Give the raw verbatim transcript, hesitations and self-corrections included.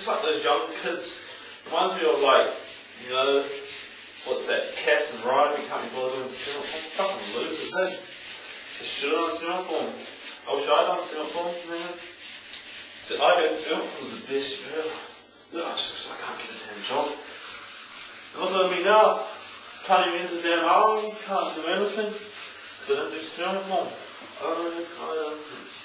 like those young kids. Reminds me of like, you know, what's that, Cass and Ryder, you can't be bothered doing cinema form. Fucking losers, hey? They should have done cinema form. I wish I'd done cinema form, man. So I heard cinema form was the best shit ever. No, just because I can't get a damn job. And look at me now. Can't even enter the damn army, can't do anything. Because I didn't do cinema form. I don't know, I don't know.